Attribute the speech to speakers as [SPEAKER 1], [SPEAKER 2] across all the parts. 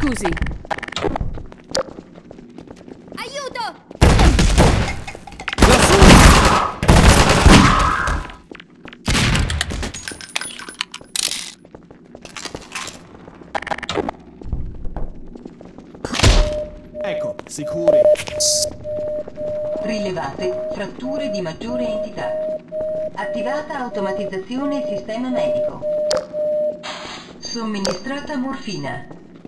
[SPEAKER 1] Scusi.
[SPEAKER 2] Aiuto!
[SPEAKER 3] Ecco, sicuri.
[SPEAKER 4] Rilevate fratture di maggiore entità. Attivata automatizzazione sistema medico. Somministrata morfina.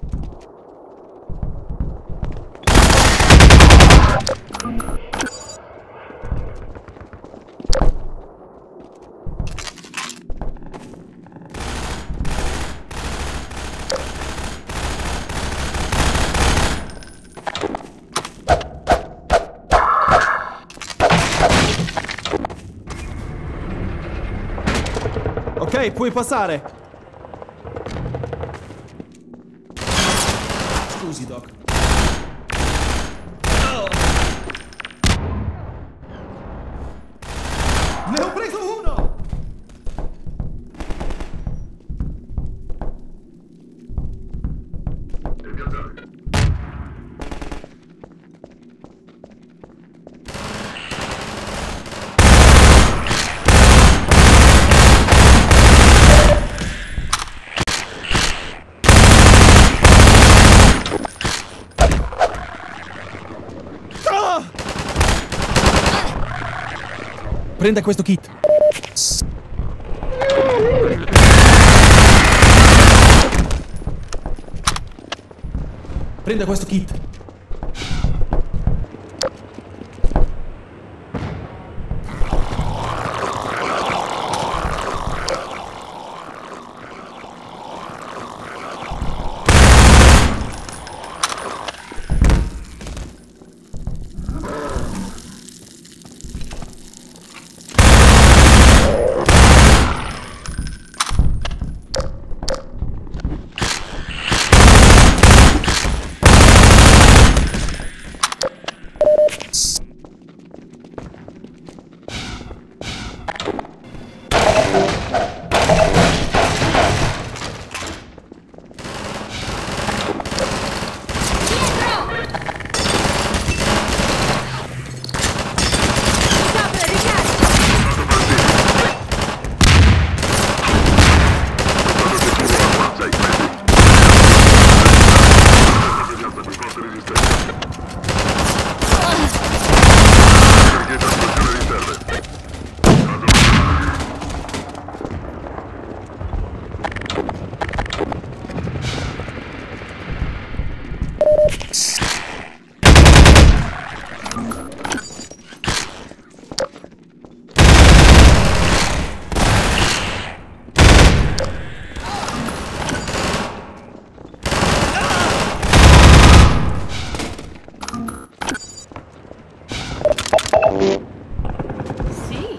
[SPEAKER 3] Ok, puoi passare. Scusi, Doc. Ne ho preso uno!
[SPEAKER 5] Prenda questo kit. Prenda questo kit.
[SPEAKER 1] Sì.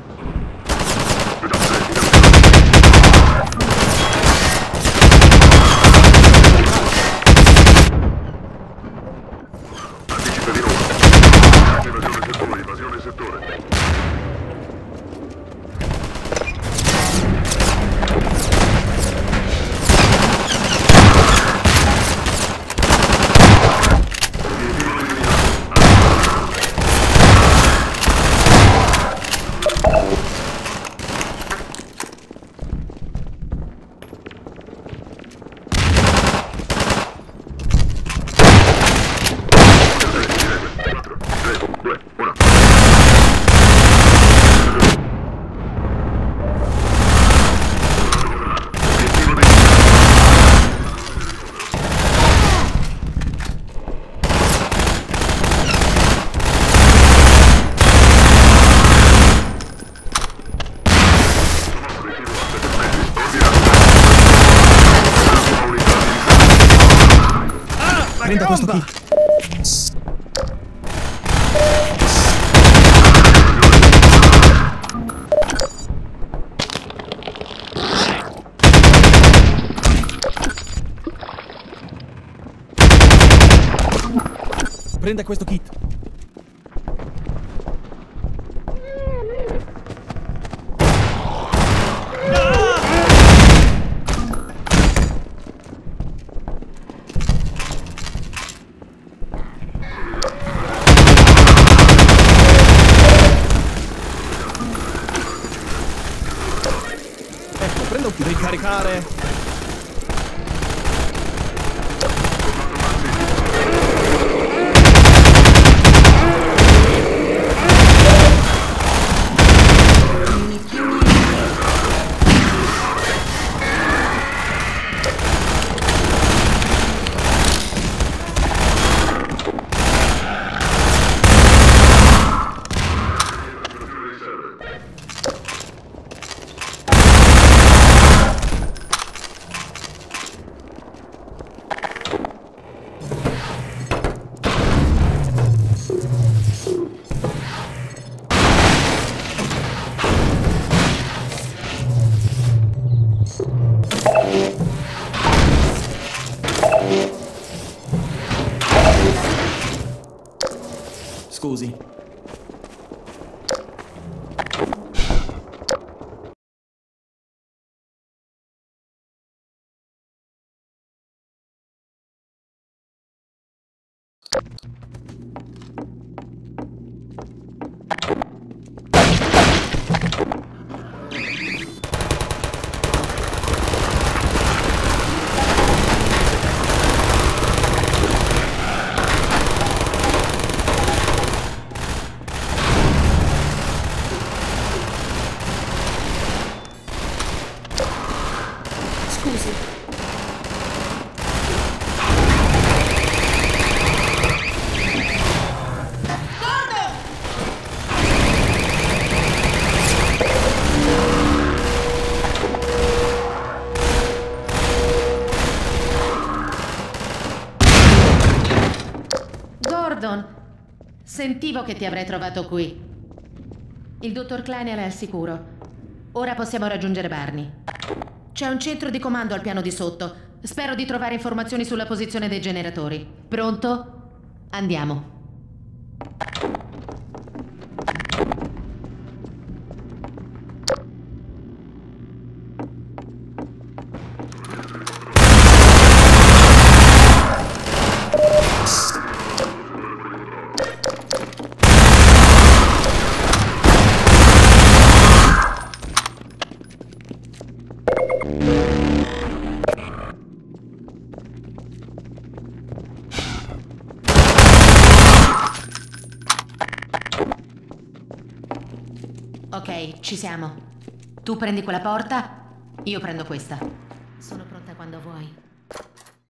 [SPEAKER 6] Invasione settore.
[SPEAKER 5] Prenda questo kit. Prenda questo kit.
[SPEAKER 3] Scusi.
[SPEAKER 1] Scusi. Gordon, sentivo che ti avrei trovato qui. Il dottor Klein è al sicuro. Ora possiamo raggiungere Barney. C'è un centro di comando al piano di sotto. Spero di trovare informazioni sulla posizione dei generatori. Pronto? Andiamo. Ok, ci siamo. Tu prendi quella porta, io prendo questa.